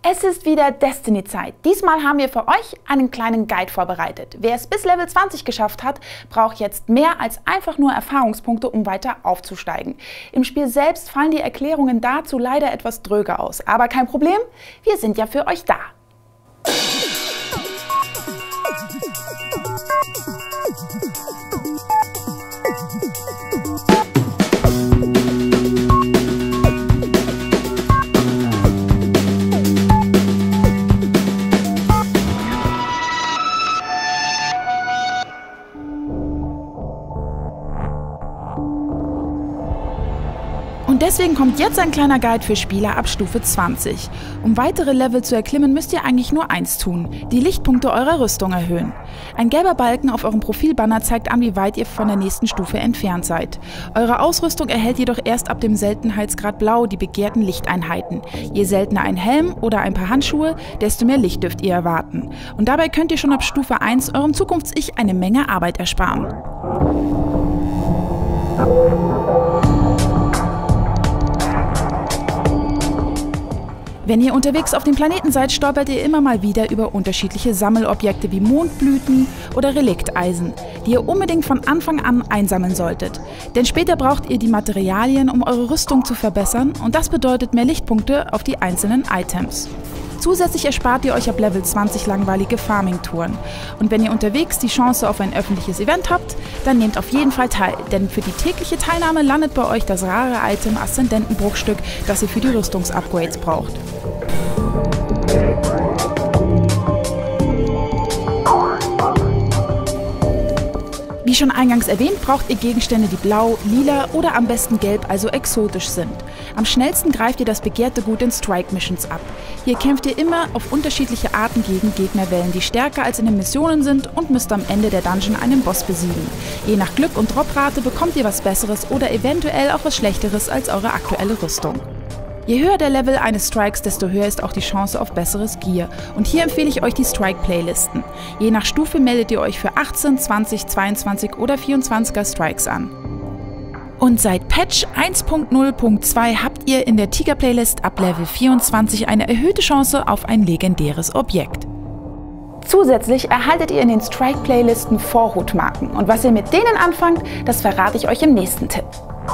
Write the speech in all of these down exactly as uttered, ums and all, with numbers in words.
Es ist wieder Destiny-Zeit. Diesmal haben wir für euch einen kleinen Guide vorbereitet. Wer es bis Level zwanzig geschafft hat, braucht jetzt mehr als einfach nur Erfahrungspunkte, um weiter aufzusteigen. Im Spiel selbst fallen die Erklärungen dazu leider etwas dröge aus. Aber kein Problem, wir sind ja für euch da. Und deswegen kommt jetzt ein kleiner Guide für Spieler ab Stufe zwanzig. Um weitere Level zu erklimmen, müsst ihr eigentlich nur eins tun: die Lichtpunkte eurer Rüstung erhöhen. Ein gelber Balken auf eurem Profilbanner zeigt an, wie weit ihr von der nächsten Stufe entfernt seid. Eure Ausrüstung erhält jedoch erst ab dem Seltenheitsgrad Blau die begehrten Lichteinheiten. Je seltener ein Helm oder ein paar Handschuhe, desto mehr Licht dürft ihr erwarten. Und dabei könnt ihr schon ab Stufe eins eurem Zukunfts-Ich eine Menge Arbeit ersparen. Wenn ihr unterwegs auf dem Planeten seid, stolpert ihr immer mal wieder über unterschiedliche Sammelobjekte wie Mondblüten oder Relikteisen, die ihr unbedingt von Anfang an einsammeln solltet. Denn später braucht ihr die Materialien, um eure Rüstung zu verbessern, und das bedeutet mehr Lichtpunkte auf die einzelnen Items. Zusätzlich erspart ihr euch ab Level zwanzig langweilige Farming-Touren. Und wenn ihr unterwegs die Chance auf ein öffentliches Event habt, dann nehmt auf jeden Fall teil, denn für die tägliche Teilnahme landet bei euch das rare Item Aszendentenbruchstück, das ihr für die Rüstungsupgrades braucht. Wie schon eingangs erwähnt, braucht ihr Gegenstände, die blau, lila oder am besten gelb, also exotisch sind. Am schnellsten greift ihr das begehrte Gut in Strike-Missions ab. Hier kämpft ihr immer auf unterschiedliche Arten gegen Gegnerwellen, die stärker als in den Missionen sind, und müsst am Ende der Dungeon einen Boss besiegen. Je nach Glück und Droprate bekommt ihr was Besseres oder eventuell auch was Schlechteres als eure aktuelle Rüstung. Je höher der Level eines Strikes, desto höher ist auch die Chance auf besseres Gear. Und hier empfehle ich euch die Strike-Playlisten. Je nach Stufe meldet ihr euch für achtzehn, zwanzig, zweiundzwanzig oder vierundzwanziger Strikes an. Und seit Patch eins Punkt null Punkt zwei habt ihr in der Tiger-Playlist ab Level vierundzwanzig eine erhöhte Chance auf ein legendäres Objekt. Zusätzlich erhaltet ihr in den Strike-Playlisten Vorhutmarken. Und was ihr mit denen anfangt, das verrate ich euch im nächsten Tipp.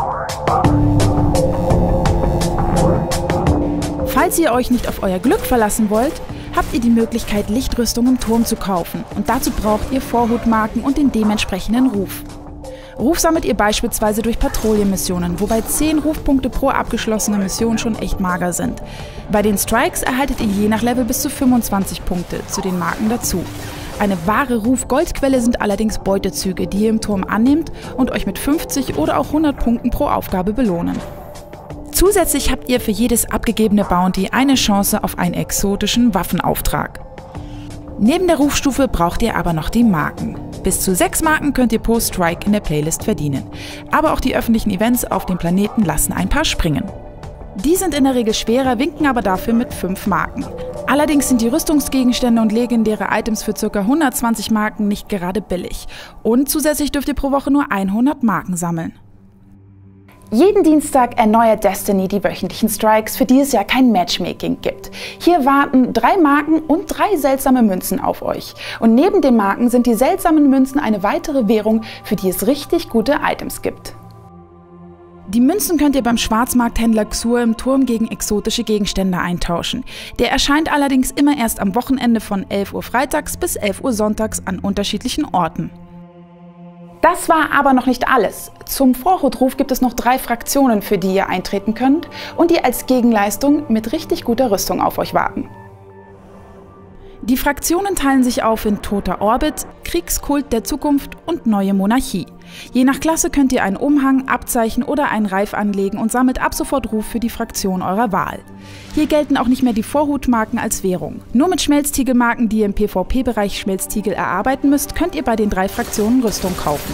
Falls ihr euch nicht auf euer Glück verlassen wollt, habt ihr die Möglichkeit, Lichtrüstung im Turm zu kaufen. Und dazu braucht ihr Vorhutmarken und den dementsprechenden Ruf. Ruf sammelt ihr beispielsweise durch Patrouillenmissionen, wobei zehn Rufpunkte pro abgeschlossene Mission schon echt mager sind. Bei den Strikes erhaltet ihr je nach Level bis zu fünfundzwanzig Punkte zu den Marken dazu. Eine wahre Ruf-Goldquelle sind allerdings Beutezüge, die ihr im Turm annehmt und euch mit fünfzig oder auch hundert Punkten pro Aufgabe belohnen. Zusätzlich habt ihr für jedes abgegebene Bounty eine Chance auf einen exotischen Waffenauftrag. Neben der Rufstufe braucht ihr aber noch die Marken. Bis zu sechs Marken könnt ihr pro Strike in der Playlist verdienen. Aber auch die öffentlichen Events auf dem Planeten lassen ein paar springen. Die sind in der Regel schwerer, winken aber dafür mit fünf Marken. Allerdings sind die Rüstungsgegenstände und legendäre Items für ca. hundertzwanzig Marken nicht gerade billig. Und zusätzlich dürft ihr pro Woche nur hundert Marken sammeln. Jeden Dienstag erneuert Destiny die wöchentlichen Strikes, für die es ja kein Matchmaking gibt. Hier warten drei Marken und drei seltsame Münzen auf euch. Und neben den Marken sind die seltsamen Münzen eine weitere Währung, für die es richtig gute Items gibt. Die Münzen könnt ihr beim Schwarzmarkthändler Xur im Turm gegen exotische Gegenstände eintauschen. Der erscheint allerdings immer erst am Wochenende von elf Uhr freitags bis elf Uhr sonntags an unterschiedlichen Orten. Das war aber noch nicht alles. Zum Vorhutruf gibt es noch drei Fraktionen, für die ihr eintreten könnt und die als Gegenleistung mit richtig guter Rüstung auf euch warten. Die Fraktionen teilen sich auf in Toter Orbit, Kriegskult der Zukunft und Neue Monarchie. Je nach Klasse könnt ihr einen Umhang, Abzeichen oder einen Reif anlegen und sammelt ab sofort Ruf für die Fraktion eurer Wahl. Hier gelten auch nicht mehr die Vorhutmarken als Währung. Nur mit Schmelztiegelmarken, die ihr im PvP-Bereich Schmelztiegel erarbeiten müsst, könnt ihr bei den drei Fraktionen Rüstung kaufen.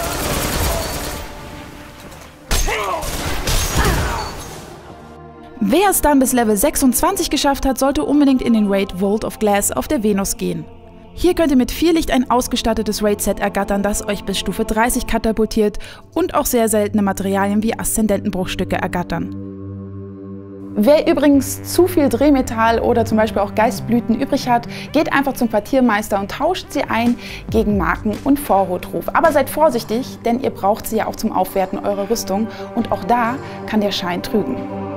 Wer es dann bis Level sechsundzwanzig geschafft hat, sollte unbedingt in den Raid Vault of Glass auf der Venus gehen. Hier könnt ihr mit vier Licht ein ausgestattetes Raid-Set ergattern, das euch bis Stufe dreißig katapultiert, und auch sehr seltene Materialien wie Aszendentenbruchstücke ergattern. Wer übrigens zu viel Drehmetall oder zum Beispiel auch Geistblüten übrig hat, geht einfach zum Quartiermeister und tauscht sie ein gegen Marken- und Vorhutruf. Aber seid vorsichtig, denn ihr braucht sie ja auch zum Aufwerten eurer Rüstung und auch da kann der Schein trügen.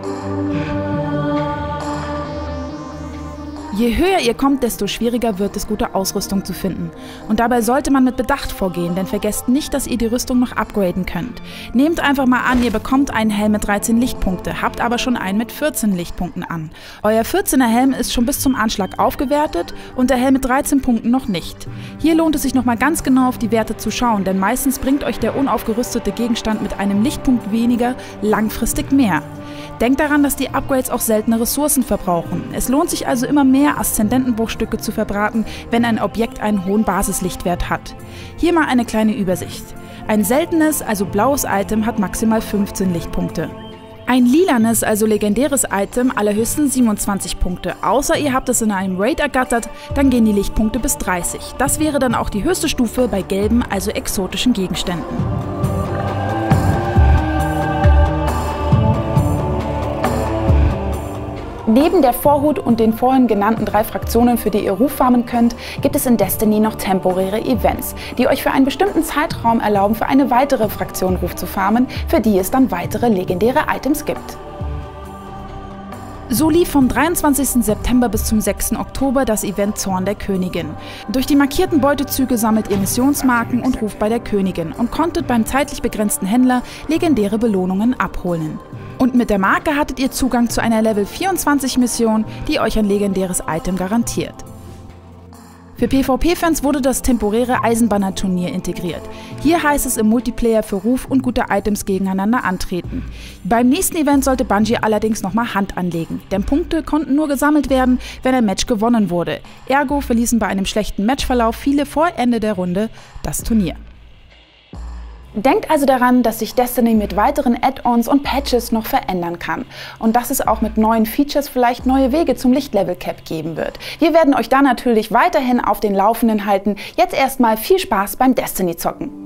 Je höher ihr kommt, desto schwieriger wird es, gute Ausrüstung zu finden. Und dabei sollte man mit Bedacht vorgehen, denn vergesst nicht, dass ihr die Rüstung noch upgraden könnt. Nehmt einfach mal an, ihr bekommt einen Helm mit dreizehn Lichtpunkte, habt aber schon einen mit vierzehn Lichtpunkten an. Euer vierzehner Helm ist schon bis zum Anschlag aufgewertet und der Helm mit dreizehn Punkten noch nicht. Hier lohnt es sich nochmal ganz genau auf die Werte zu schauen, denn meistens bringt euch der unaufgerüstete Gegenstand mit einem Lichtpunkt weniger langfristig mehr. Denkt daran, dass die Upgrades auch seltene Ressourcen verbrauchen. Es lohnt sich also immer mehr Aszendentenbruchstücke zu verbraten, wenn ein Objekt einen hohen Basislichtwert hat. Hier mal eine kleine Übersicht. Ein seltenes, also blaues Item hat maximal fünfzehn Lichtpunkte. Ein lilanes, also legendäres Item allerhöchstens siebenundzwanzig Punkte. Außer ihr habt es in einem Raid ergattert, dann gehen die Lichtpunkte bis dreißig. Das wäre dann auch die höchste Stufe bei gelben, also exotischen Gegenständen. Neben der Vorhut und den vorhin genannten drei Fraktionen, für die ihr Ruf farmen könnt, gibt es in Destiny noch temporäre Events, die euch für einen bestimmten Zeitraum erlauben, für eine weitere Fraktion Ruf zu farmen, für die es dann weitere legendäre Items gibt. So lief vom dreiundzwanzigsten September bis zum sechsten Oktober das Event Zorn der Königin. Durch die markierten Beutezüge sammelt ihr Missionsmarken und Ruf bei der Königin und konntet beim zeitlich begrenzten Händler legendäre Belohnungen abholen. Und mit der Marke hattet ihr Zugang zu einer Level vierundzwanzig Mission, die euch ein legendäres Item garantiert. Für PvP-Fans wurde das temporäre Eisenbanner-Turnier integriert. Hier heißt es im Multiplayer für Ruf und gute Items gegeneinander antreten. Beim nächsten Event sollte Bungie allerdings nochmal Hand anlegen, denn Punkte konnten nur gesammelt werden, wenn ein Match gewonnen wurde. Ergo verließen bei einem schlechten Matchverlauf viele vor Ende der Runde das Turnier. Denkt also daran, dass sich Destiny mit weiteren Add-ons und Patches noch verändern kann und dass es auch mit neuen Features vielleicht neue Wege zum Lichtlevel-Cap geben wird. Wir werden euch da natürlich weiterhin auf den Laufenden halten. Jetzt erstmal viel Spaß beim Destiny-Zocken.